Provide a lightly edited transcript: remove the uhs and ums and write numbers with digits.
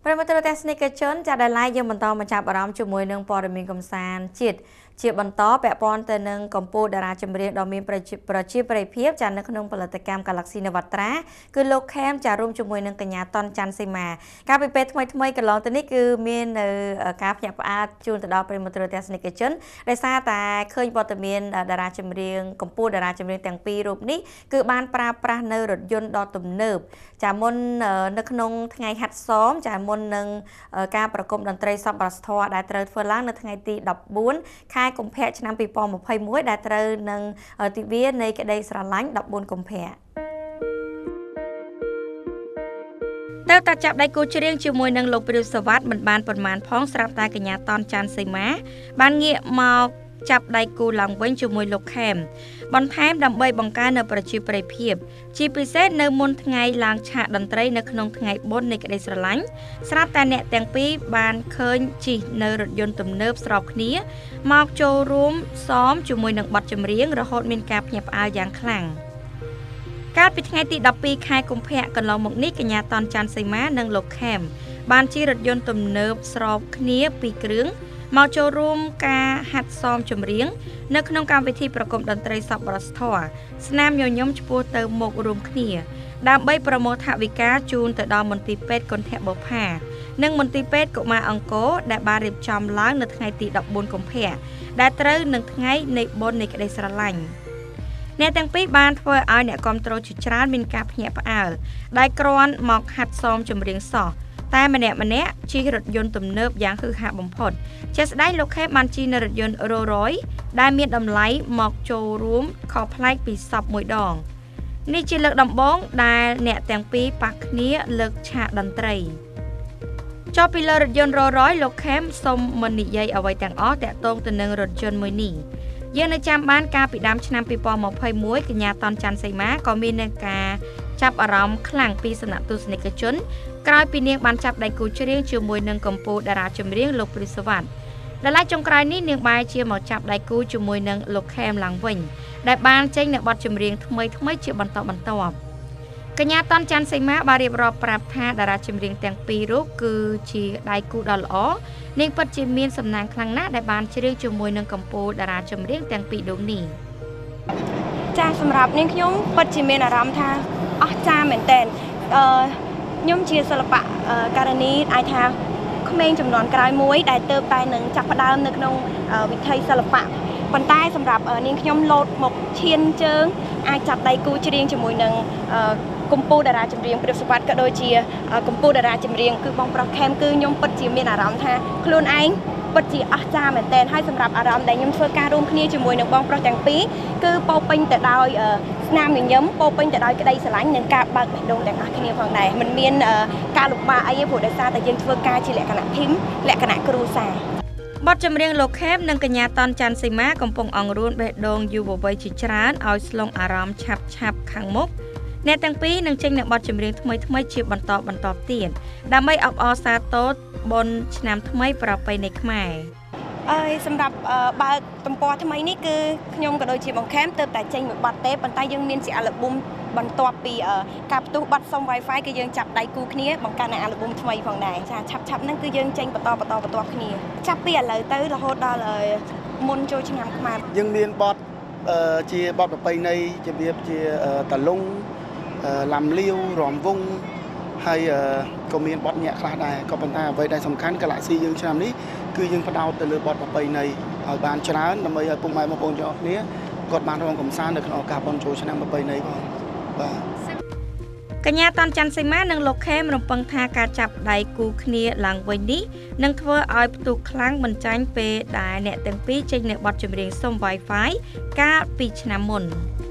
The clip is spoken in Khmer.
ប្រមត្តរទេសនិកជនចាត់ដែលឡាយយើងបន្តមកចាប់អារម្មណ៍ជាមួយនឹងព័ត៌មានកំសាន្តជាតិជាបន្តពាក់ព័ន្ធទៅនឹងកម្ពុជាតារាចម្រៀងដ៏មានប្រជាប្រិយភាពចានៅក្នុងផលិតកម្ម Galaxy នវត្រាគឺលោកខេមចារួមជាមួយនឹងកញ្ញាតនច័ន្ទសីមាកាលពីពេលថ្មីកន្លងទៅនេះគឺមាននៅការភ្ញាក់ផ្អើលជូនទៅដល់ប្រមត្តរទេសនិកជនដោយសារតែឃើញវត្តមានតារាចម្រៀងកម្ពុជាតារាចម្រៀងទាំងពីររូបនេះគឺបានប្រើប្រាស់នៅរថយន្តដ៏ទំនើបចាមុននៅក្នុងថ្ងៃហាត់សមចាមុននឹងការប្រគំតន្ត្រីសប្បុរសធម៌ដែលត្រូវធ្វើឡើងនៅថ្ងៃទី14 ខែកុម្ភៈឆ្នាំ2021ដែលត្រូវនឹងទិវានៃក្តីស្រឡាញ់14 កុម្ភៈទៅតាចាប់ដៃគូច្រៀងជាមួយនឹងលោកព្រាវសវ័តមិនបានប៉ុន្មានផងស្រាប់តែកញ្ញាតនច័ន្ទសីមាបានងាកមកចាប់ដៃគូឡើងវិញជាមួយលោកខេមបន្ថែមដើម្បីបង្កើននូវប្រជាប្រិយភាពជាពិសេសនៅមុនថ្ងៃឡើងឆាកតន្ត្រីនៅក្នុងថ្ងៃបុណ្យនៃក្តីស្រឡាញ់ស្រាប់តែអ្នកទាំងពីរបានឃើញជិះនៅរថយន្តទំនើបស្របគ្នាមកចូលរួមសមជាមួយនឹងបទចម្រៀងរហូតមានការភ្ញាក់ផ្អើលយ៉ាងខ្លាំងកាលពីថ្ងៃទី12 ខែកុម្ភៈកន្លងមកនេះកញ្ញាតនច័ន្ទសីមានិងលោកខេមបានជិះរថយន្តទំនើបស្របគ្នា2គ្រឿងមកចូលរួមការហាត់សមចម្រៀងនៅក្នុងកម្មវិធីប្រគំតន្ត្រីសប្បុរសធម៌ស្នាមញញឹមឆ្ពោះទៅមុខរួមគ្នាដើម្បីប្រមូលថវិកាជូនទៅដល់មន្ទីរពេទ្យគន្ធបុប្ផានិងមន្ទីរពេទ្យកុមារអង្គរដែលបានរៀបចំឡើងនៅថ្ងៃទី14 កុម្ភៈដែលត្រូវនឹងថ្ងៃនៃបុណ្យនៃក្តីស្រឡាញ់អ្នកទាំងពីរបានធ្វើឲ្យអ្នកគាំទ្រជាច្រើនមានការភ្ញាក់ផ្អើលដែលគ្រាន់មកហាត់សមចម្រៀងសោះតែម្នាក់ជិះរថយន្តទំនើបយ៉ាងហឺហាបំផុតជាស្ដែងលោកខេមបានជិះនៅរថយន្តរ៉ូរ៉យដែលមានតម្លៃមកចូលរួមខុសប្លែកពីសពមួយដងនេះជាលើកដំបូងដែលអ្នកទាំងពីរប៉ះគ្នាលើកឆាកតន្ត្រីចុះពីលើរថយន្តរ៉ូរ៉យលោកខេមសូមមិននិយាយអ្វីទាំងអស់តាក់ទងទៅនឹងរថយន្តមួយនេះយើងនៅចាំបានកាលពីដើមឆ្នាំ2021កញ្ញាតនច័ន្ទសីមាក៏មាននឹងការចាប់អារម្មណ៍ខ្លាំងពីសំណាក់ទស្សនិកជនក្រោយពីនាងបានចាប់ដៃគូច្រៀងជាមួយនឹងកម្ពុជាតារាចម្រៀងលោកព្រាវសវ័តដែលចុងក្រោយនេះនាងបែរជាមកចាប់ដៃគូជាមួយនឹងលោកខេមឡើងវិញដែលបានចេញនៅបទចម្រៀងថ្មីជាបន្តបន្ទាប់កញ្ញាតនច័ន្ទសីមាបានរៀបរាប់ប្រាប់ថាតារាចម្រៀងទាំងពីររូបគឺជាដៃគូដ៏ល្អនាងពិតជាមានសំណាងខ្លាំងណាស់ដែលបានច្រៀងជាមួយនឹងកម្ពុជាតារាចម្រៀងទាំងពីររូបនេះចាសម្រាប់នាងខ្ញុំពិតជាមានអារម្មណ៍ថាអស្ចារ្យមែនទែនខ្ញុំជាសិល្បករនីអាចថាក្មេងចំនួនក្រោយមួយដែលទៅតែនឹងចាប់ផ្ដើមនៅក្នុងវិថីសិល្បៈប៉ុន្តែសម្រាប់នាងខ្ញុំលោតមកឈានជើងអាចចាប់ដៃគូច្រៀងជាមួយនឹងកម្ពុជាតារាចម្រៀងព្រាវសវ័តក៏ដូចជាកម្ពុជាតារាចម្រៀងគឺបងប្រុសខេមគឺខ្ញុំពិតជាមានអារម្មណ៍ថាខ្លួនឯងពិតជាអស្ចារ្យមែនទែនហើយសម្រាប់អារម្មណ៍ដែលខ្ញុំធ្វើការរួមគ្នាជាមួយនឹងបងប្រុសទាំងពីរគឺពោពេញទៅដោយស្នាមញញឹមពោពេញទៅដោយក្តីស្រឡាញ់និងការបើកបេះដូងទាំងអស់គ្នាផងដែរមិនមានការលំបាកអីទេព្រោះដោយសារតែយើងធ្វើការជាលក្ខណៈធីមលក្ខណៈគ្រួសារបទចម្រៀងលោកខេមនិងកញ្ញាតនច័ន្ទសីមាកំពុងអង្រួនបេះដូងយុវវ័យជាច្រើនឲ្យស្លងអារម្មណ៍ឆាប់ខាងមុខអ្នកទាំងពីរនឹងចេញនៅបទចម្រៀងថ្មីជាបន្តទៀតដើម្បីអបអរសាទរបុណ្យឆ្នាំថ្មីប្រពៃណីខ្មែរសម្រាប់បើកទំព័រថ្មីនេះគឺខ្ញុំក៏ដូចជាបងខេមទើបតែចេញមួយបទទេប៉ុន្តែយើងមានជាអាល់ប៊ុមបន្ទាប់ពីការផ្ទុះបទសុំ Wi-Fi គឺយើងចាប់ដៃគូគ្នាបង្កើតនៅអាល់ប៊ុមថ្មីផងដែរចាឆាប់ហ្នឹងគឺយើងចេញបន្តគ្នាចាប់ពីឥឡូវទៅរហូតដល់មុនចូលឆ្នាំខ្មែរយើងមានបទជាបទប្រពៃណីរបៀបជាតលុងឡាំលាវរំវងហើយក៏មានបទញាក់ខ្លះដែរក៏ប៉ុន្តែអ្វីដែលសំខាន់ Galaxy យើងឆ្នាំនេះគឺយើងផ្ដោតទៅលើបទប្រពៃណីឲ្យបានច្រើនដើម្បីឲ្យពុកម៉ែបងប្អូនទាំងអស់គ្នាគាត់បានរងកំសាន្តនៅក្នុងឱកាសបុណ្យចូលឆ្នាំប្រពៃណីផងបាទកញ្ញាតនច័ន្ទសីមានិងលោកខេមរំពឹងថាការចាប់ដៃគូគ្នាឡើងវិញនេះនឹងធ្វើឲ្យផ្ទុះខ្លាំងមិនចាញ់ពេលដែលអ្នកទាំងពីរចេញនៅបទចម្រៀងសុំ Wi-Fi កាលពីឆ្នាំមុន